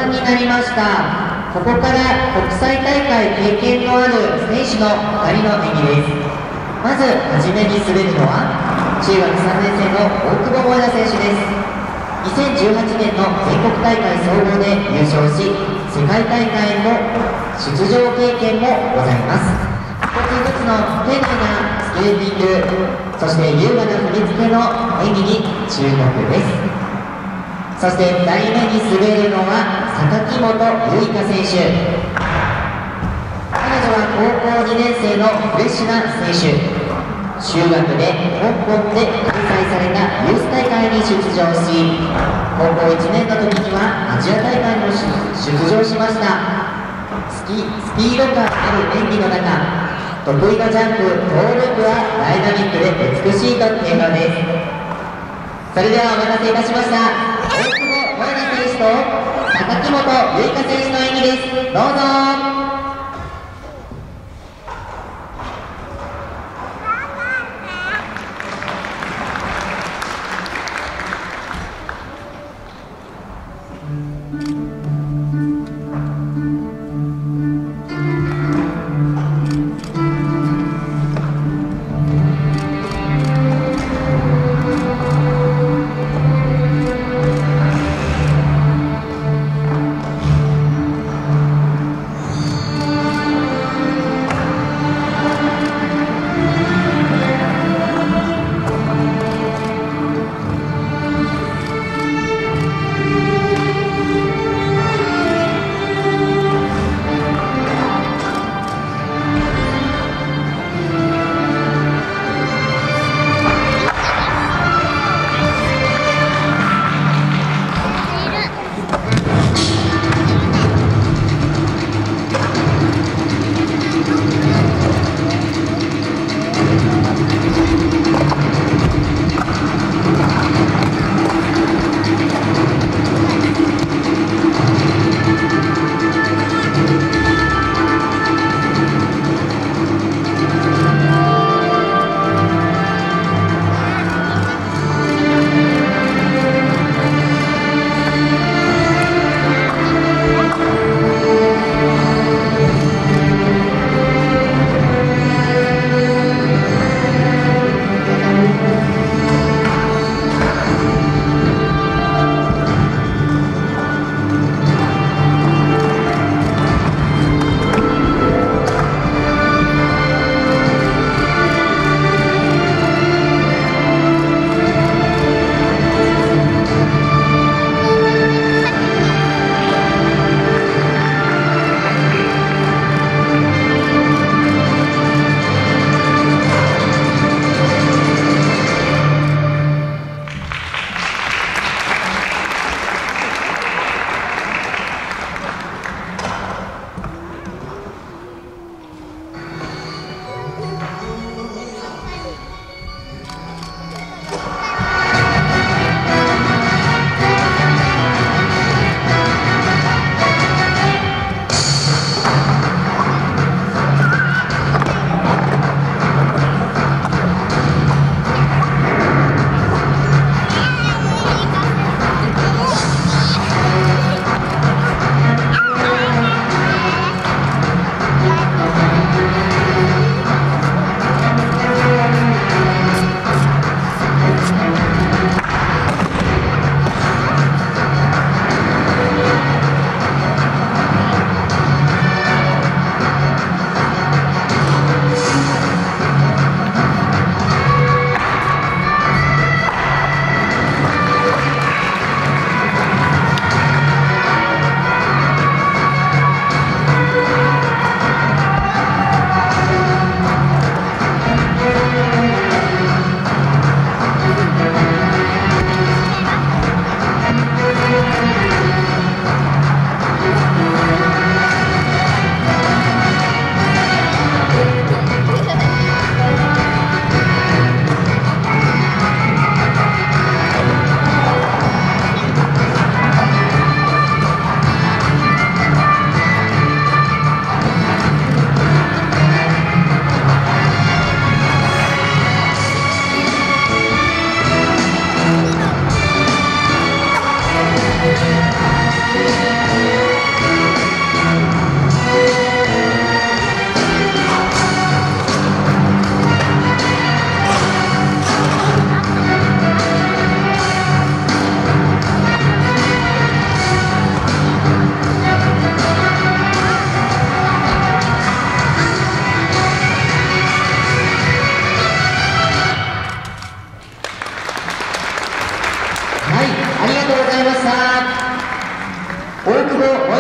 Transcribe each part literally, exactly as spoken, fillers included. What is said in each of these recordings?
半になりました。ここから国際大会経験のある選手のふたりの演技です。まずはじめに滑るのは中学さんねん生の大久保萌也選手です。にせんじゅうはちねんの全国大会総合で優勝し、世界大会への出場経験もございます。一つずつの丁寧なスケーティング、そして優雅な振り付けの演技に注目です。そしてふたりめに滑るのは榊本結花選手。彼女は高校にねん生のフレッシュな選手。中学で香港で開催されたユース大会に出場し、高校いちねんの時にはアジア大会にも出場しました。スキスピード感ある演技の中、得意なジャンプ、トーループはダイナミックで美しいと評価です。それではお待たせいたしました。大久保萌也選手と榊本結花選手の演技です。どうぞ。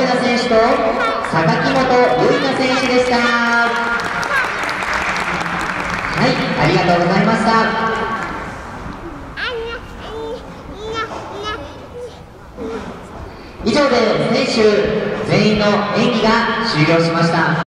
萌選手と榊本結菜選手でした。はい、ありがとうございました。以上で選手全員の演技が終了しました。